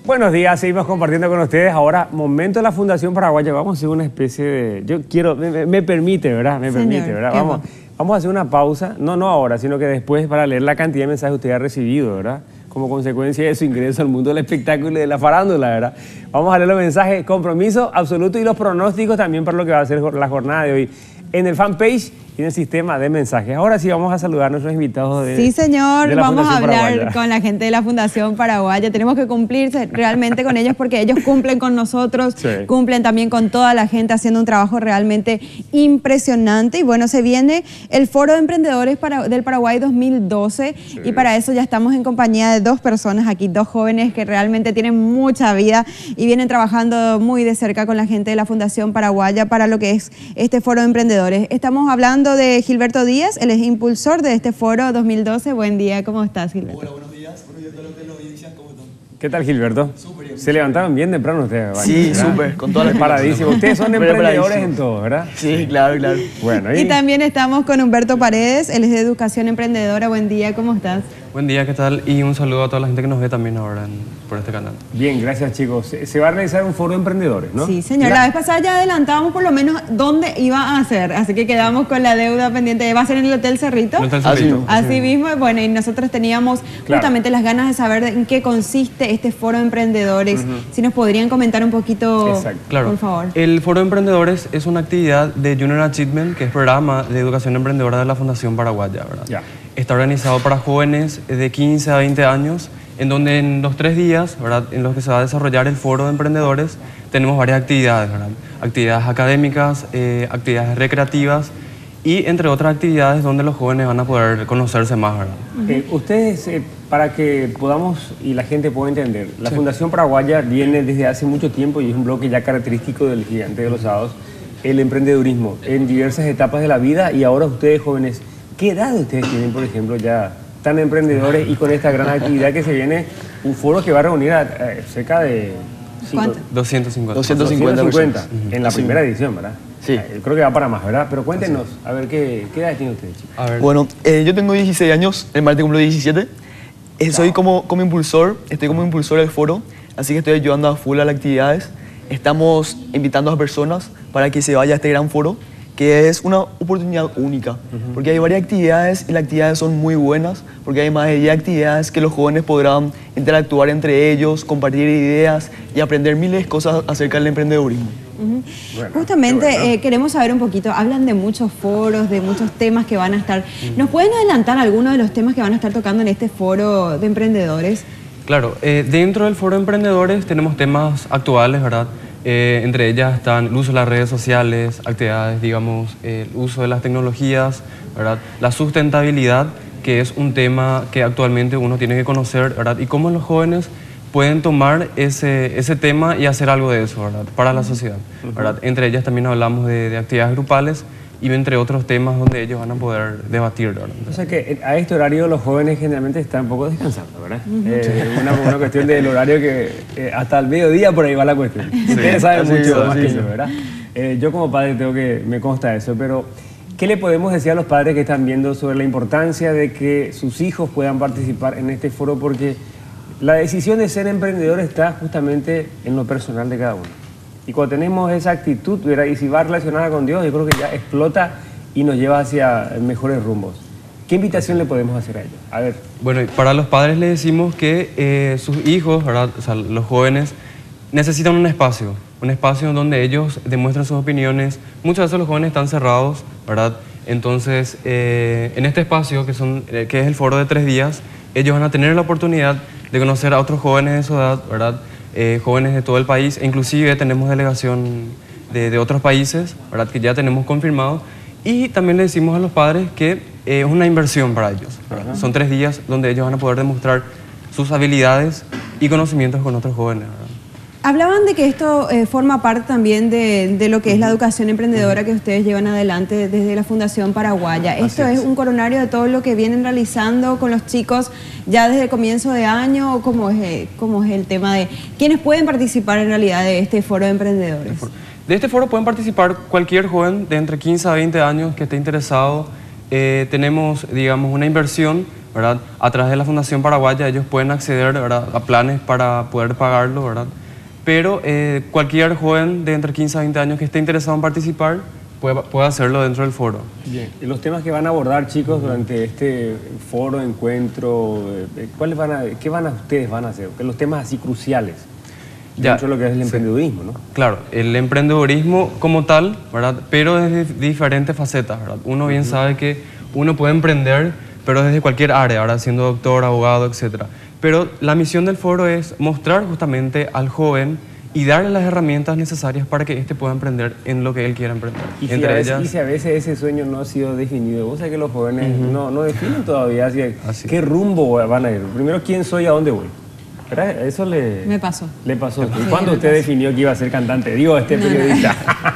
Buenos días, seguimos compartiendo con ustedes. Ahora, momento de la Fundación Paraguaya. Vamos a hacer una especie de... Yo quiero... Me permite, ¿verdad? Me permite, ¿verdad? Vamos a hacer una pausa. No ahora, sino que después para leer la cantidad de mensajes que usted ha recibido, ¿verdad? Como consecuencia de su ingreso al mundo del espectáculo y de la farándula, ¿verdad? Vamos a leer los mensajes, compromiso absoluto y los pronósticos también para lo que va a ser la jornada de hoy en el fanpage y en el sistema de mensajes. Ahora sí vamos a saludar a nuestros invitados de Sí, señor, de la vamos a Fundación hablar Paraguaya. con la gente de la Fundación Paraguaya. Tenemos que cumplir realmente con ellos porque ellos cumplen con nosotros, Sí. cumplen también con toda la gente haciendo un trabajo realmente impresionante. Y bueno, se viene el Foro de Emprendedores del Paraguay 2012 y para eso ya estamos en compañía de dos personas aquí, dos jóvenes que realmente tienen mucha vida y vienen trabajando muy de cerca con la gente de la Fundación Paraguaya para lo que es este Foro de Emprendedores. Estamos hablando de Gilberto Díaz, él es impulsor de este Foro 2012. Buen día, ¿cómo estás, Gilberto? Hola, buenos días. Buenos días a todos los de la audiencia. ¿Cómo están? ¿Qué tal, Gilberto? Súper bien. Se levantaron bien temprano ustedes, ¿vale? Sí, ¿verdad? súper, con todas las Paradísimos. Ustedes son Súper emprendedores paradísimos. en todo, ¿verdad? Sí, claro, claro. Bueno, Y también estamos con Humberto Paredes, él es de Educación Emprendedora. Buen día, ¿cómo estás? Buen día, ¿qué tal? Y un saludo a toda la gente que nos ve también ahora por este canal. bien, gracias, chicos. Se va a realizar un foro de emprendedores, ¿no? Sí, señor. La vez pasada ya adelantábamos por lo menos dónde iba a ser, así que quedamos con la deuda pendiente. ¿Va a ser en el Hotel Cerrito? En el Hotel Cerrito. Así mismo, bueno, y nosotros teníamos justamente las ganas de saber en qué consiste este Foro de Emprendedores. Si nos podrían comentar un poquito, Exacto. Claro. por favor. El Foro de Emprendedores es una actividad de Junior Achievement, que es programa de educación emprendedora de la Fundación Paraguaya, ¿verdad? Ya. Está organizado para jóvenes de 15 a 20 años, en donde en los 3 días, ¿verdad?, en los que se va a desarrollar el Foro de Emprendedores, tenemos varias actividades, ¿verdad? Actividades académicas, actividades recreativas y entre otras actividades donde los jóvenes van a poder conocerse más, ¿verdad? Ustedes, para que podamos y la gente pueda entender, la Fundación Paraguaya viene desde hace mucho tiempo y es un bloque ya característico del Gigante de los Sábados, el emprendedurismo en diversas etapas de la vida. Y ahora ustedes, jóvenes, ¿qué edad ustedes tienen, por ejemplo, ya tan emprendedores y con esta gran actividad que se viene, un foro que va a reunir a cerca de... ¿Cuánto? 250. 250 en la Sí. primera edición, ¿verdad? Sí. Creo que va para más, ¿verdad? Pero cuéntenos, a ver, ¿qué edad tienen ustedes, chicos? A ver, Bueno, yo tengo 16 años, el martes cumplo 17. Soy como impulsor, estoy como impulsor del foro, así que estoy ayudando a full a las actividades. Estamos invitando a personas para que se vaya a este gran foro, que es una oportunidad única, porque hay varias actividades y las actividades son muy buenas, porque hay más de 10 actividades que los jóvenes podrán interactuar entre ellos, compartir ideas y aprender miles de cosas acerca del emprendedurismo. Bueno, Justamente qué bueno. queremos saber un poquito, hablan de muchos foros, de muchos temas que van a estar. ¿Nos pueden adelantar algunos de los temas que van a estar tocando en este Foro de Emprendedores? claro, dentro del Foro de Emprendedores tenemos temas actuales, ¿verdad? Entre ellas están el uso de las redes sociales, actividades, digamos, el uso de las tecnologías, ¿verdad? La sustentabilidad, que es un tema que actualmente uno tiene que conocer, ¿verdad? Y cómo los jóvenes pueden tomar ese tema y hacer algo de eso, ¿verdad? Para la sociedad, ¿verdad? Entre ellas también hablamos de actividades grupales y entre otros temas donde ellos van a poder debatir, ¿verdad? O sea que a este horario los jóvenes generalmente están un poco descansando, ¿verdad? Una cuestión del horario que hasta el mediodía por ahí va la cuestión. Ustedes saben así mucho es, más así que es. yo, ¿verdad? Yo como padre me consta eso, pero ¿qué le podemos decir a los padres que están viendo sobre la importancia de que sus hijos puedan participar en este foro? Porque la decisión de ser emprendedor está justamente en lo personal de cada uno. Y cuando tenemos esa actitud, ¿verdad?, y si va relacionada con Dios, yo creo que ya explota y nos lleva hacia mejores rumbos. ¿Qué invitación le podemos hacer a ellos? A ver. Bueno, y para los padres les decimos que sus hijos, ¿verdad? O sea, los jóvenes, necesitan un espacio donde ellos demuestren sus opiniones. Muchas veces los jóvenes están cerrados, ¿verdad? Entonces, en este espacio, que es el foro de 3 días, ellos van a tener la oportunidad de conocer a otros jóvenes de su edad, ¿verdad? Jóvenes de todo el país, e inclusive tenemos delegación de otros países, ¿verdad?, que ya tenemos confirmado. Y también le decimos a los padres que es una inversión para ellos, ¿verdad? Son 3 días donde ellos van a poder demostrar sus habilidades y conocimientos con otros jóvenes, ¿verdad? Hablaban de que esto forma parte también de lo que es la educación emprendedora que ustedes llevan adelante desde la Fundación Paraguaya. ¿Esto es un coronario de todo lo que vienen realizando con los chicos ya desde el comienzo de año? ¿O cómo es el tema de quiénes pueden participar en realidad de este foro de emprendedores? De este foro pueden participar cualquier joven de entre 15 a 20 años que esté interesado. Tenemos, digamos, una inversión ¿verdad? A través de la Fundación Paraguaya ellos pueden acceder, ¿verdad?, a planes para poder pagarlo, ¿verdad? Pero cualquier joven de entre 15 a 20 años que esté interesado en participar puede hacerlo dentro del foro. Bien. ¿Y los temas que van a abordar, chicos, durante este foro, encuentro, qué ustedes van a hacer? Los temas así cruciales dentro de lo que es el emprendedurismo, ¿no? Claro, el emprendedurismo como tal, ¿verdad?, pero desde diferentes facetas, ¿verdad? Uno bien sabe que uno puede emprender, pero desde cualquier área, ahora siendo doctor, abogado, etc. Pero la misión del foro es mostrar justamente al joven y darle las herramientas necesarias para que éste pueda emprender en lo que él quiera emprender. Y si a veces ese sueño no ha sido definido, vos sabés que los jóvenes no definen todavía qué rumbo van a ir. Primero, ¿quién soy y a dónde voy? ¿Verdad? Eso me pasó. Le pasó. ¿Y cuándo usted definió que iba a ser cantante? Digo, periodista.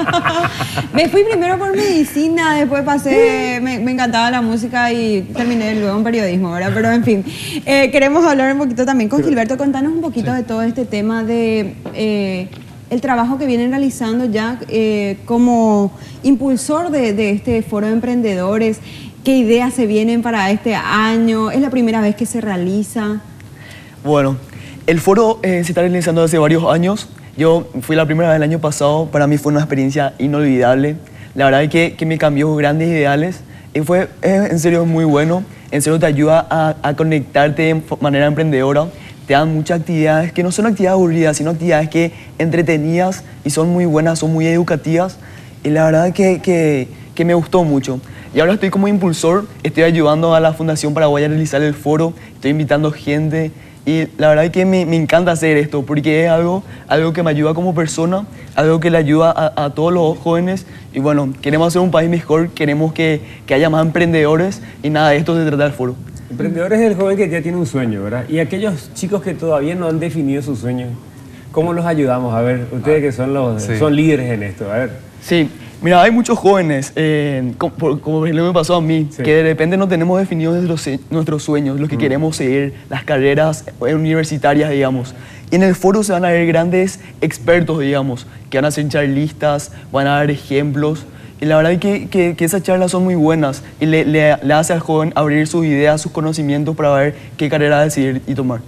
Me fui primero por medicina, después pasé, me encantaba la música y terminé luego en periodismo, ¿verdad? Pero en fin, queremos hablar un poquito también con Gilberto. Contanos un poquito de todo este tema de el trabajo que vienen realizando ya como impulsor de este foro de emprendedores. ¿Qué ideas se vienen para este año? ¿Es la primera vez que se realiza? Bueno, el foro se está realizando hace varios años. Yo fui la primera vez el año pasado, para mí fue una experiencia inolvidable. La verdad es que me cambió grandes ideales y es en serio muy bueno. En serio te ayuda a conectarte de manera emprendedora. Te dan muchas actividades que no son actividades aburridas, sino actividades que entretenidas y son muy buenas, son muy educativas. Y la verdad que me gustó mucho. Y ahora estoy como impulsor, estoy ayudando a la Fundación Paraguaya a realizar el foro, estoy invitando gente. Y la verdad es que me encanta hacer esto porque es algo que me ayuda como persona, algo que le ayuda a todos los jóvenes. Y bueno, queremos hacer un país mejor, queremos que haya más emprendedores y nada, de esto se trata el foro. Emprendedores es el joven que ya tiene un sueño, ¿verdad? Y aquellos chicos que todavía no han definido su sueño, ¿cómo los ayudamos? A ver, ustedes que son líderes en esto, a ver. Sí. Mira, hay muchos jóvenes, como me pasó a mí, que de repente no tenemos definidos nuestros sueños, lo que queremos seguir, las carreras universitarias, digamos. Y en el foro se van a ver grandes expertos, digamos, que van a hacer charlistas, van a dar ejemplos. Y la verdad es que esas charlas son muy buenas y le hace al joven abrir sus ideas, sus conocimientos para ver qué carrera decidir y tomar.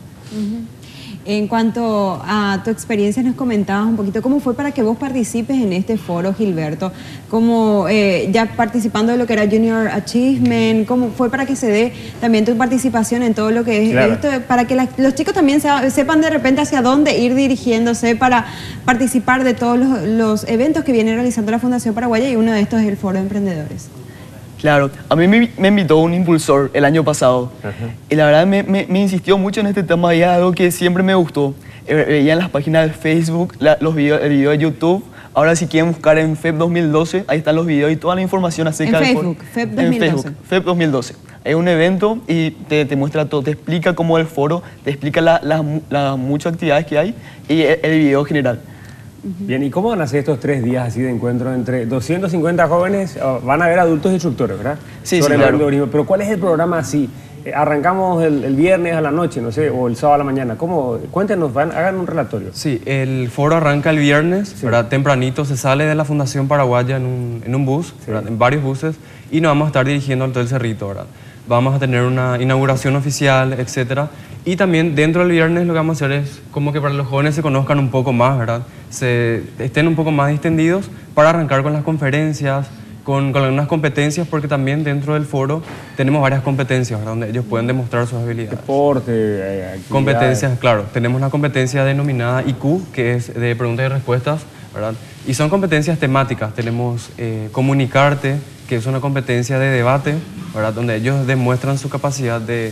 En cuanto a tu experiencia, nos comentabas un poquito cómo fue para que vos participes en este foro, Gilberto, como ya participando de lo que era Junior Achievement, cómo fue para que se dé también tu participación en todo lo que es esto, para que los chicos también sepan de repente hacia dónde ir dirigiéndose para participar de todos los eventos que viene realizando la Fundación Paraguaya, y uno de estos es el Foro de Emprendedores. Claro, a mí me invitó un impulsor el año pasado. Y la verdad me insistió mucho en este tema y es algo que siempre me gustó. Veía en las páginas de Facebook, el video de YouTube. Ahora si quieren buscar en FEP 2012, ahí están los videos y toda la información acerca del foro. FEP 2012. En Facebook, FEP 2012. Hay un evento y te muestra todo, te explica cómo es el foro, te explica las muchas actividades que hay y el video general. Bien, ¿y cómo van a ser estos 3 días así de encuentro entre 250 jóvenes? Van a haber adultos instructores, ¿verdad? Sí, claro. Pero ¿cuál es el programa así? Arrancamos el viernes a la noche, no sé, o el sábado a la mañana. ¿Cómo? Cuéntenos, hagan un relatorio. Sí, el foro arranca el viernes, ¿verdad? Tempranito, se sale de la Fundación Paraguaya en un bus, en varios buses, y nos vamos a estar dirigiendo al Hotel Cerrito, ¿verdad? Vamos a tener una inauguración oficial, etcétera. Y también dentro del viernes lo que vamos a hacer es como que para los jóvenes se conozcan un poco más, ¿verdad? Estén un poco más distendidos para arrancar con las conferencias, con algunas competencias, porque también dentro del foro tenemos varias competencias, ¿verdad?, donde ellos pueden demostrar sus habilidades. Deporte, competencias, claro. Tenemos una competencia denominada IQ, que es de preguntas y respuestas, ¿verdad? Y son competencias temáticas. Tenemos comunicarte, que es una competencia de debate, ¿verdad?, donde ellos demuestran su capacidad de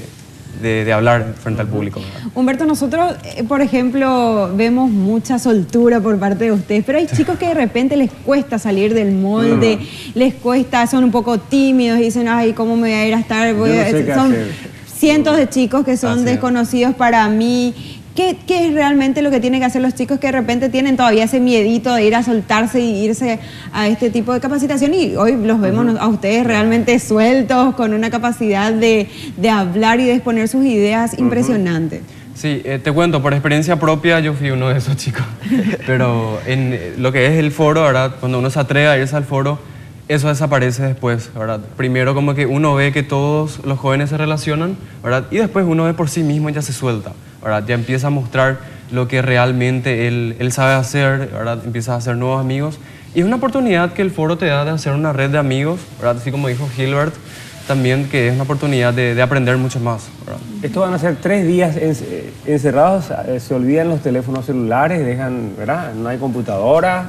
hablar frente al público, ¿verdad? Humberto, nosotros, por ejemplo, vemos mucha soltura por parte de ustedes, pero hay chicos que de repente les cuesta salir del molde, les cuesta, son un poco tímidos y dicen, ay, ¿cómo me voy a ir a estar? Son cientos de chicos que son desconocidos para mí. ¿Qué es realmente lo que tienen que hacer los chicos que de repente tienen todavía ese miedito de ir a soltarse y irse a este tipo de capacitación? Y hoy los vemos a ustedes realmente sueltos, con una capacidad de hablar y de exponer sus ideas impresionante. Sí, te cuento, por experiencia propia yo fui uno de esos chicos. Pero en lo que es el foro, ¿verdad?, cuando uno se atreve a irse al foro, eso desaparece después, ¿verdad? Primero como que uno ve que todos los jóvenes se relacionan, ¿verdad? Y después uno ve por sí mismo y ya se suelta, ¿verdad? Ya empieza a mostrar lo que realmente él sabe hacer, ¿verdad? Empieza a hacer nuevos amigos. Y es una oportunidad que el foro te da de hacer una red de amigos, ¿verdad? Así como dijo Gilbert, también que es una oportunidad de aprender mucho más, ¿verdad? Estos van a ser 3 días encerrados, se olvidan los teléfonos celulares, dejan, ¿verdad? No hay computadora.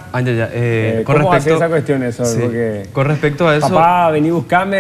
¿Cómo hace esa cuestión eso? Sí, Porque, con respecto a eso... Papá, vení, buscame,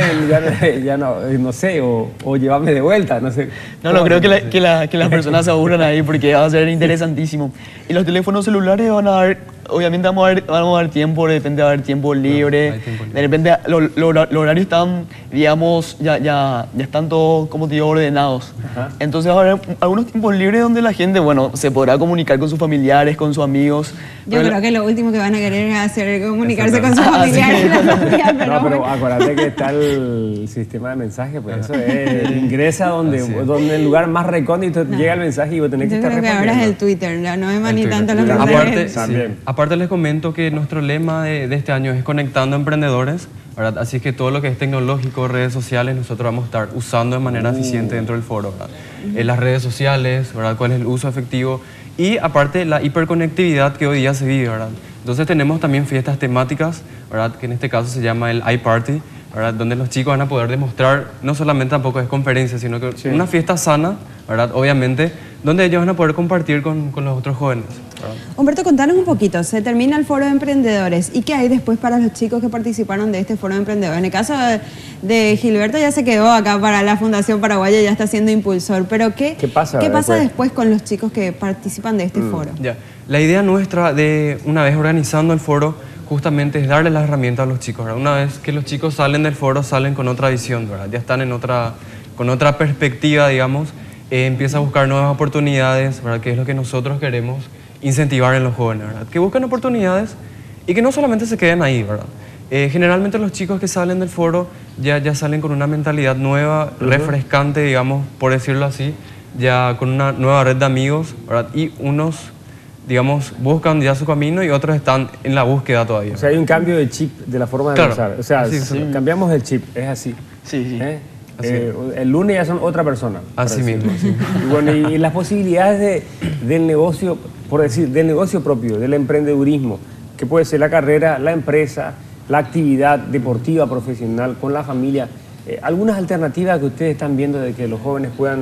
ya no sé, o llévame de vuelta, no sé. No, creo que las personas se aburran ahí porque va a ser interesantísimo. Y los teléfonos celulares van a dar, obviamente vamos a dar tiempo, de repente va a haber tiempo libre, de repente los horarios están, digamos, ya están todos, como te digo, ordenados. Ajá. Entonces va a haber algunos tiempos libres donde la gente, bueno, se podrá comunicar con sus familiares, con sus amigos. Yo creo que lo último que van a querer es hacer comunicarse con sus familiares. No, pero acuérdate que está el sistema de mensaje, pues eso es, ingresa donde el lugar más recóndito llega el mensaje y vos tenés que estar respondiendo. Ahora es el Twitter, no es ni tanto los mensajes. Aparte les comento que nuestro lema de este año es Conectando Emprendedores, ¿verdad? Así que todo lo que es tecnológico, redes sociales, nosotros vamos a estar usando de manera eficiente dentro del foro, ¿verdad? Las redes sociales, ¿verdad? ¿Cuál es el uso efectivo? Y aparte la hiperconectividad que hoy día se vive, ¿verdad? Entonces tenemos también fiestas temáticas, ¿verdad? Que en este caso se llama el iParty, ¿verdad? Donde los chicos van a poder demostrar, no solamente tampoco es conferencia, sino que una fiesta sana, ¿verdad? Obviamente, donde ellos van a poder compartir con los otros jóvenes, ¿verdad? Humberto, contanos un poquito, se termina el foro de emprendedores, ¿y qué hay después para los chicos que participaron de este foro de emprendedores? En el caso de Gilberto ya se quedó acá para la Fundación Paraguaya, ya está siendo impulsor, pero ¿qué pasa después con los chicos que participan de este foro? La idea nuestra de una vez organizando el foro justamente es darle las herramientas a los chicos, ¿verdad? Una vez que los chicos salen del foro, salen con otra visión, ¿verdad? Ya están con otra perspectiva, digamos, empieza a buscar nuevas oportunidades, ¿verdad? Que es lo que nosotros queremos incentivar en los jóvenes, ¿verdad? Que busquen oportunidades y que no solamente se queden ahí, ¿verdad? Generalmente los chicos que salen del foro ya salen con una mentalidad nueva, refrescante, digamos, por decirlo así, ya con una nueva red de amigos, ¿verdad? Y unos, digamos, buscan ya su camino y otros están en la búsqueda todavía. O sea, hay un cambio de chip de la forma de pensar. O sea, cambiamos el chip, es así. Sí. El lunes ya son otra persona. Así mismo. Y bueno, y las posibilidades del negocio, por decir, del negocio propio, del emprendedurismo, que puede ser la carrera, la empresa, la actividad deportiva, profesional, con la familia. Algunas alternativas que ustedes están viendo de que los jóvenes puedan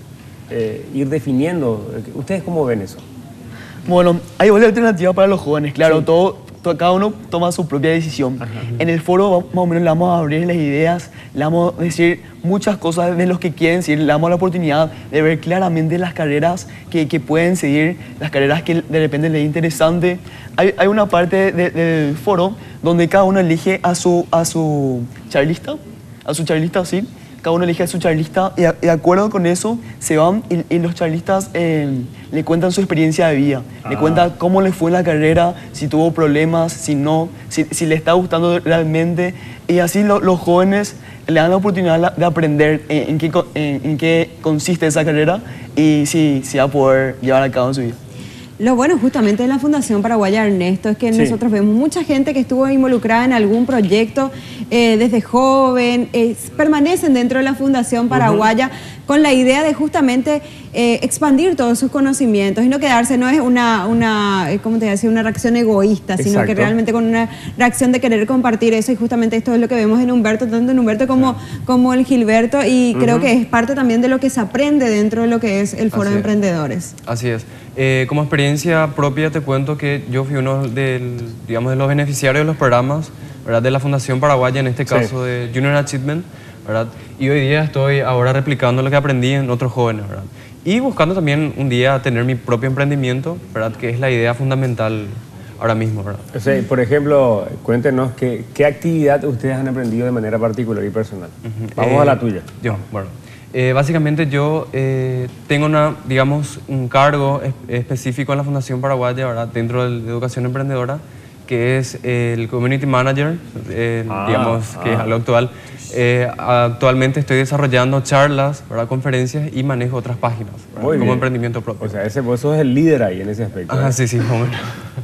ir definiendo. ¿Ustedes cómo ven eso? Bueno, hay varias alternativas para los jóvenes, claro, cada uno toma su propia decisión. En el foro más o menos le vamos a abrir las ideas, le vamos a decir muchas cosas de los que quieren seguir, le damos la oportunidad de ver claramente las carreras que pueden seguir, las carreras que de repente les es interesante. Hay una parte del foro donde cada uno elige a su charlista, sí. Cada uno elige a su charlista y de acuerdo con eso se van y los charlistas le cuentan su experiencia de vida, le cuentan cómo les fue en la carrera, si tuvo problemas, si no, si le está gustando realmente, y así los jóvenes le dan la oportunidad de aprender en qué consiste esa carrera y si va a poder llevar a cabo en su vida. Lo bueno justamente de la Fundación Paraguaya Ernesto es que nosotros vemos mucha gente que estuvo involucrada en algún proyecto desde joven, permanecen dentro de la Fundación Paraguaya con la idea de justamente expandir todos sus conocimientos y no quedarse, no es ¿cómo te decía? Una reacción egoísta, sino que realmente con una reacción de querer compartir eso, y justamente esto es lo que vemos en Humberto, tanto en Humberto como en Gilberto, y creo que es parte también de lo que se aprende dentro de lo que es el Foro de Emprendedores. Así es. Como experiencia propia te cuento que yo fui uno de los beneficiarios de los programas, ¿verdad? De la Fundación Paraguaya, en este caso de Junior Achievement, ¿verdad? Y hoy día estoy ahora replicando lo que aprendí en otros jóvenes, ¿verdad? Y buscando también un día tener mi propio emprendimiento, ¿verdad? Que es la idea fundamental ahora mismo, ¿verdad? O sea, por ejemplo, cuéntenos qué actividad ustedes han aprendido de manera particular y personal. Vamos a la tuya. Básicamente yo tengo un cargo específico en la Fundación Paraguaya, ¿verdad? Dentro de Educación Emprendedora, que es el Community Manager, que es algo actual. Actualmente estoy desarrollando charlas, ¿verdad? Conferencias y manejo otras páginas como emprendimiento propio. O sea, vos sos el líder ahí en ese aspecto. Sí,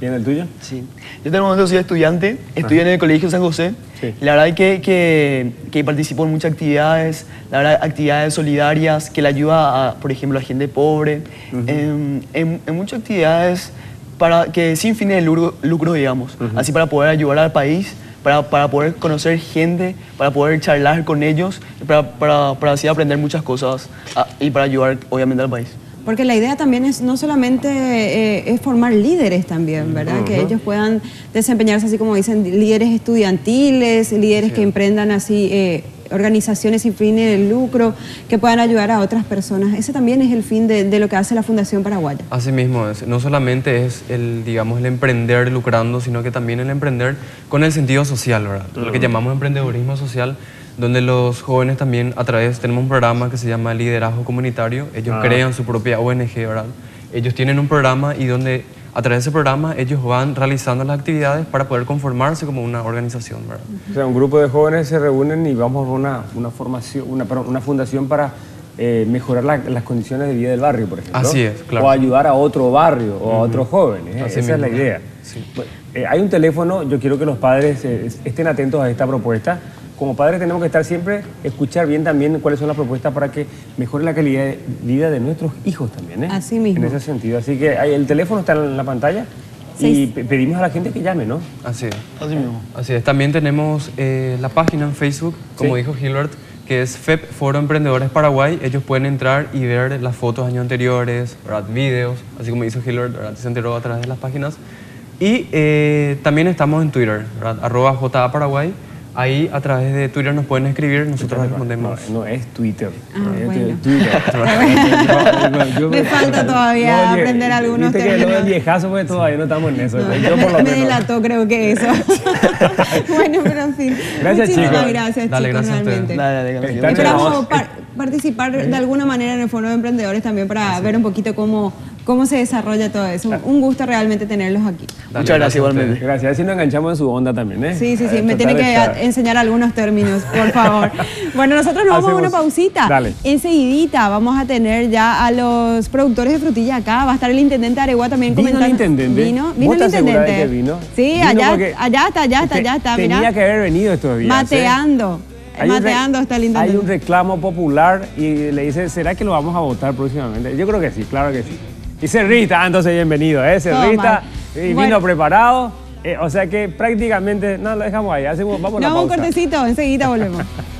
¿Y en el tuyo? Sí. Yo en el momento soy estudiante, estudio en el Colegio San José. Sí. La verdad que participo en muchas actividades, la verdad, actividades solidarias que le ayuda a, por ejemplo, a gente pobre, en muchas actividades que sin fines de lucro, digamos, así para poder ayudar al país, para poder conocer gente, para poder charlar con ellos, para así aprender muchas cosas y para ayudar obviamente al país. Porque la idea también es no solamente es formar líderes también, ¿verdad? Que ellos puedan desempeñarse así como dicen, líderes estudiantiles, líderes que emprendan así organizaciones sin fines de lucro, que puedan ayudar a otras personas. Ese también es el fin de lo que hace la Fundación Paraguaya. Así mismo, no solamente es digamos, el emprender lucrando, sino que también el emprender con el sentido social, ¿verdad? Lo que llamamos emprendedurismo social, donde los jóvenes también tenemos un programa que se llama Liderazgo Comunitario. Ellos crean su propia ONG, ¿verdad? Ellos tienen un programa y donde a través de ese programa ellos van realizando las actividades para poder conformarse como una organización, ¿verdad? O sea, un grupo de jóvenes se reúnen y vamos a una fundación para mejorar las condiciones de vida del barrio, por ejemplo. Así es, claro. O ayudar a otro barrio o a otros jóvenes. Así Esa mismo. es la idea. Sí. Hay un teléfono, yo quiero que los padres estén atentos a esta propuesta. Como padres tenemos que estar siempre, escuchar bien también cuáles son las propuestas para que mejore la calidad de vida de nuestros hijos también, ¿eh? Así mismo. En ese sentido. Así que el teléfono está en la pantalla y pedimos a la gente que llame, ¿no? Así es. Así mismo. Así es. También tenemos la página en Facebook, como dijo Gilbert, que es FEP Foro Emprendedores Paraguay. Ellos pueden entrar y ver las fotos de años anteriores, ¿verdad? Videos, así como hizo Gilbert, ¿verdad? Se enteró a través de las páginas. Y también estamos en Twitter, ¿verdad? @JA Paraguay. Ahí a través de Twitter nos pueden escribir, nosotros respondemos. No, es Twitter. Bueno. Twitter. Me falta todavía aprender algunos términos. Viste que lo del términos. viejazo, pues todavía no estamos en eso. No, Yo por lo me menos. delató, creo que eso. Bueno, pero en fin. Gracias, Muchísimas chicos. gracias, Dale, chicos, gracias a ustedes. realmente. Dale, Está Esperamos participar de alguna manera en el Foro de Emprendedores también para ver un poquito cómo se desarrolla todo eso. Un gusto realmente tenerlos aquí. Muchas gracias igualmente. Gracias. Así nos enganchamos en su onda también, ¿eh? Sí, me Tratar tiene de que estar. enseñar algunos términos, por favor. Bueno, nosotros nos vamos a una Hacemos- pausita. Dale. Enseguidita vamos a tener ya a los productores de frutilla acá. Va a estar el intendente de Areguá también ¿Vino comentando. el intendente? ¿Vino ¿Vos el estás segura de intendente? que vino? Sí, Vino allá porque está, Tenía mira. que haber venido estos días. Mateando. Hay un Mateando está el intendente. Hay un reclamo popular y le dice, ¿será que lo vamos a votar próximamente? Yo creo que sí, claro que sí. Y Cerrita, entonces bienvenido, ¿eh? Cerrita, vino Bueno. preparado, o sea que prácticamente, no, lo dejamos ahí, vamos a Nos la vamos un pausa. cortecito, enseguida volvemos.